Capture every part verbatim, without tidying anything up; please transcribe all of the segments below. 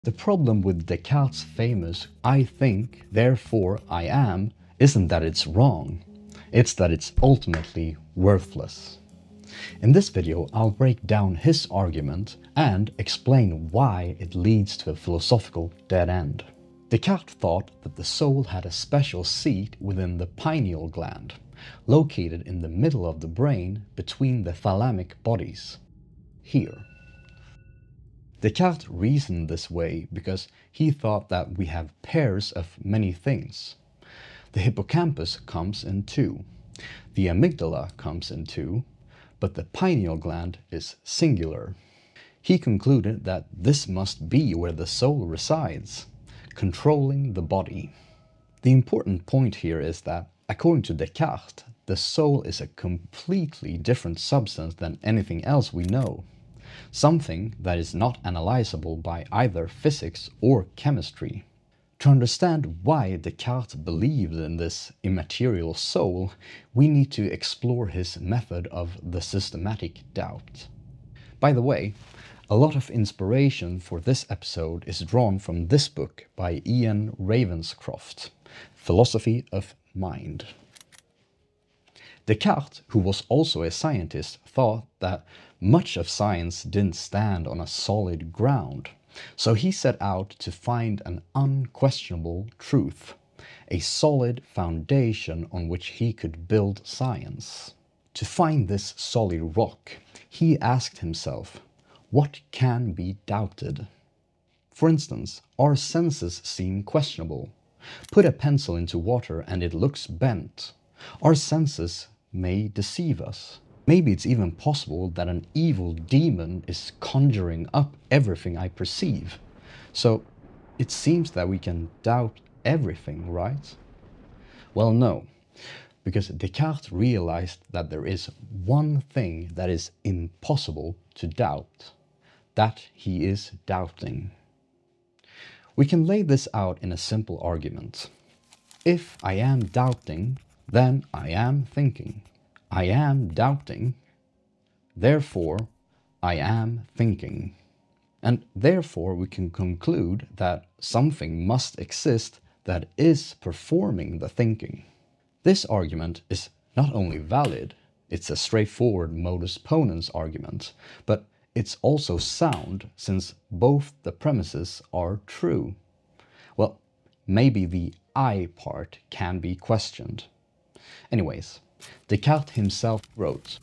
The problem with Descartes' famous "I think, therefore I am" isn't that it's wrong, it's that it's ultimately worthless. In this video, I'll break down his argument and explain why it leads to a philosophical dead end. Descartes thought that the soul had a special seat within the pineal gland, located in the middle of the brain between the thalamic bodies, here. Descartes reasoned this way because he thought that we have pairs of many things. The hippocampus comes in two, the amygdala comes in two, but the pineal gland is singular. He concluded that this must be where the soul resides, controlling the body. The important point here is that, according to Descartes, the soul is a completely different substance than anything else we know, something that is not analyzable by either physics or chemistry. To understand why Descartes believed in this immaterial soul, we need to explore his method of the systematic doubt. By the way, a lot of inspiration for this episode is drawn from this book by Ian Ravenscroft, Philosophy of Mind. Descartes, who was also a scientist, thought that much of science didn't stand on a solid ground, so he set out to find an unquestionable truth, a solid foundation on which he could build science. To find this solid rock, he asked himself, what can be doubted? For instance, our senses seem questionable. Put a pencil into water and it looks bent. Our senses may deceive us. Maybe it's even possible that an evil demon is conjuring up everything I perceive. So it seems that we can doubt everything, right? Well, no, because Descartes realized that there is one thing that is impossible to doubt, that he is doubting. We can lay this out in a simple argument. If I am doubting, then I am thinking. I am doubting, therefore I am thinking. And therefore we can conclude that something must exist that is performing the thinking. This argument is not only valid, it's a straightforward modus ponens argument, but it's also sound since both the premises are true. Well, maybe the I part can be questioned. Anyways, Descartes himself wrote,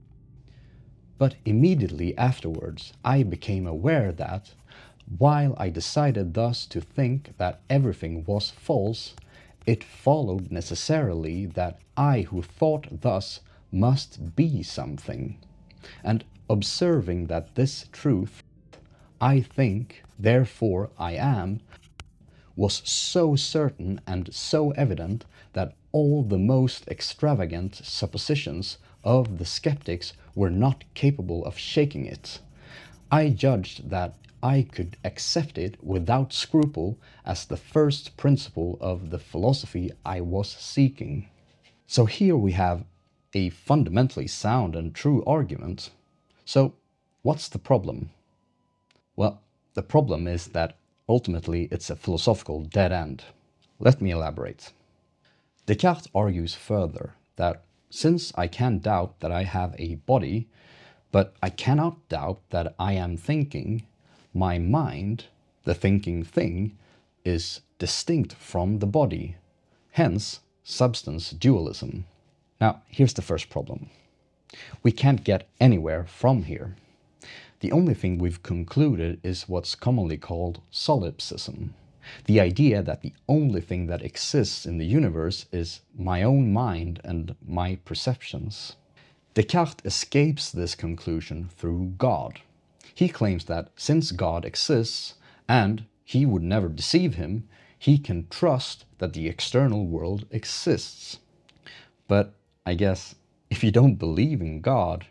"But immediately afterwards I became aware that, while I decided thus to think that everything was false, it followed necessarily that I who thought thus must be something. And observing that this truth, I think, therefore I am, was so certain and so evident that all the most extravagant suppositions of the skeptics were not capable of shaking it. I judged that I could accept it without scruple as the first principle of the philosophy I was seeking." So here we have a fundamentally sound and true argument. So what's the problem? Well, the problem is that ultimately it's a philosophical dead end. Let me elaborate. Descartes argues further that since I can doubt that I have a body, but I cannot doubt that I am thinking, my mind, the thinking thing, is distinct from the body, hence substance dualism. Now, here's the first problem. We can't get anywhere from here. The only thing we've concluded is what's commonly called solipsism. The idea that the only thing that exists in the universe is my own mind and my perceptions. Descartes escapes this conclusion through God. He claims that since God exists, and he would never deceive him, he can trust that the external world exists. But I guess if you don't believe in God,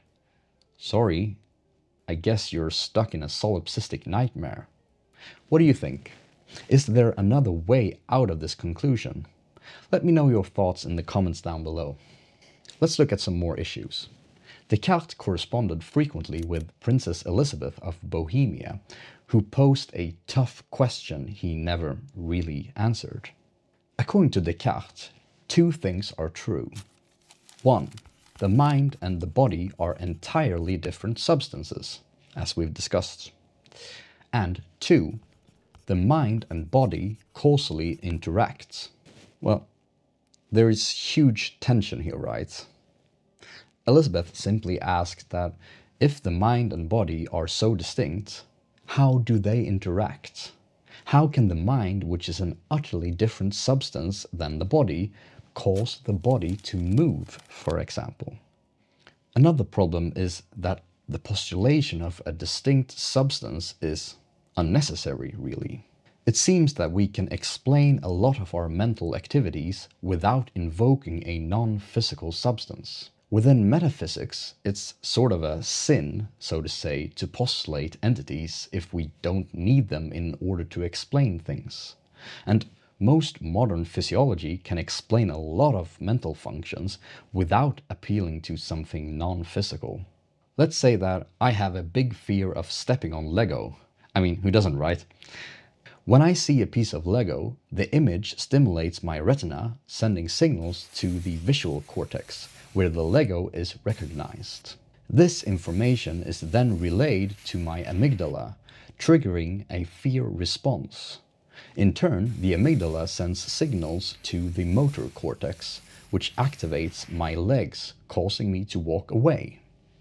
sorry, I guess you're stuck in a solipsistic nightmare. What do you think? Is there another way out of this conclusion? Let me know your thoughts in the comments down below. Let's look at some more issues. Descartes corresponded frequently with Princess Elizabeth of Bohemia, who posed a tough question he never really answered. According to Descartes, two things are true. One, the mind and the body are entirely different substances, as we've discussed. And two, the mind and body causally interact. Well, there is huge tension here, right? Elizabeth simply asked that if the mind and body are so distinct, how do they interact? How can the mind, which is an utterly different substance than the body, cause the body to move, for example? Another problem is that the postulation of a distinct substance is unnecessary, really. It seems that we can explain a lot of our mental activities without invoking a non-physical substance. Within metaphysics, it's sort of a sin, so to say, to postulate entities if we don't need them in order to explain things. And most modern physiology can explain a lot of mental functions without appealing to something non-physical. Let's say that I have a big fear of stepping on Lego. I mean, who doesn't, right? When I see a piece of Lego, the image stimulates my retina, sending signals to the visual cortex, where the Lego is recognized. This information is then relayed to my amygdala, triggering a fear response. In turn, the amygdala sends signals to the motor cortex, which activates my legs, causing me to walk away.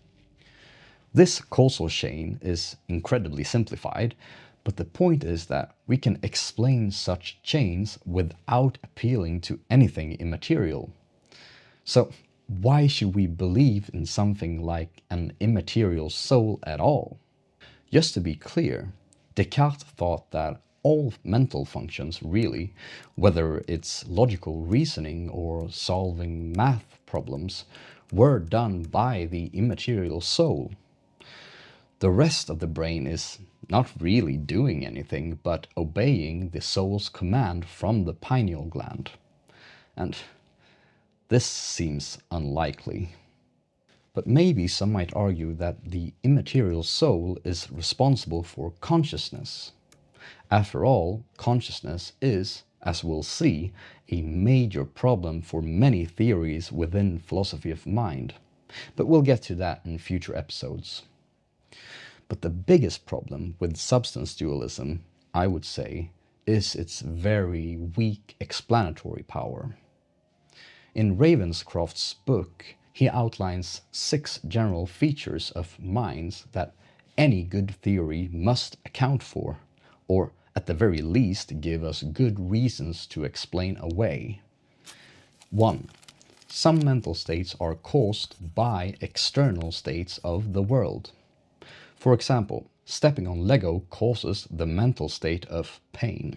This causal chain is incredibly simplified, but the point is that we can explain such chains without appealing to anything immaterial. So, why should we believe in something like an immaterial soul at all? Just to be clear, Descartes thought that all mental functions really, whether it's logical reasoning or solving math problems, were done by the immaterial soul. The rest of the brain is not really doing anything but obeying the soul's command from the pineal gland. And this seems unlikely. But maybe some might argue that the immaterial soul is responsible for consciousness. After all, consciousness is, as we'll see, a major problem for many theories within philosophy of mind. But we'll get to that in future episodes. But the biggest problem with substance dualism, I would say, is its very weak explanatory power. In Ravenscroft's book, he outlines six general features of minds that any good theory must account for, or at the very least give us good reasons to explain away. one. Some mental states are caused by external states of the world. For example, stepping on Lego causes the mental state of pain.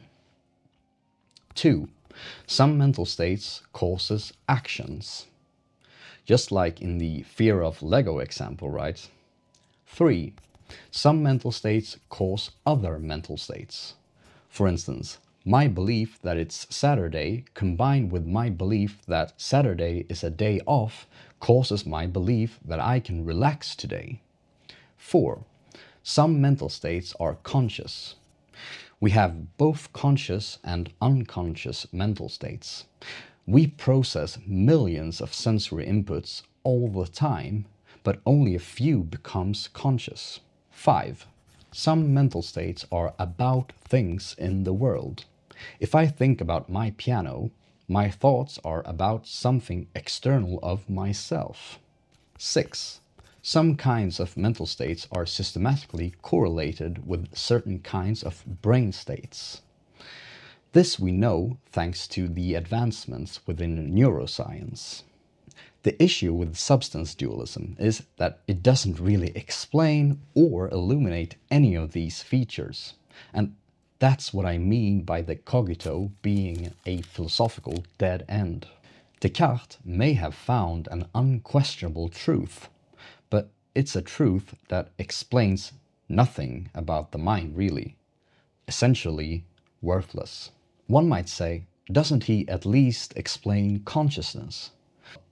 two. Some mental states causes actions. Just like in the fear of Lego example, right? three. Some mental states cause other mental states. For instance, my belief that it's Saturday combined with my belief that Saturday is a day off causes my belief that I can relax today. four. Some mental states are conscious. We have both conscious and unconscious mental states. We process millions of sensory inputs all the time, but only a few becomes conscious. five. Some mental states are about things in the world. If I think about my piano, my thoughts are about something external of myself. six. Some kinds of mental states are systematically correlated with certain kinds of brain states. This we know thanks to the advancements within neuroscience. The issue with substance dualism is that it doesn't really explain or illuminate any of these features. And that's what I mean by the cogito being a philosophical dead end. Descartes may have found an unquestionable truth, but it's a truth that explains nothing about the mind really. Essentially worthless. One might say, doesn't he at least explain consciousness?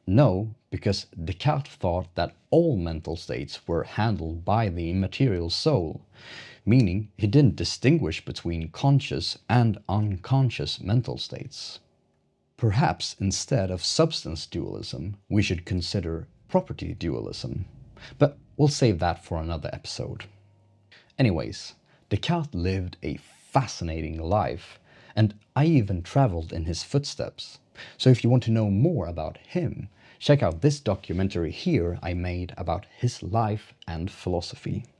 No, because Descartes thought that all mental states were handled by the immaterial soul, meaning he didn't distinguish between conscious and unconscious mental states. Perhaps instead of substance dualism, we should consider property dualism, but we'll save that for another episode. Anyways, Descartes lived a fascinating life, and I even traveled in his footsteps. So if you want to know more about him, check out this documentary here I made about his life and philosophy.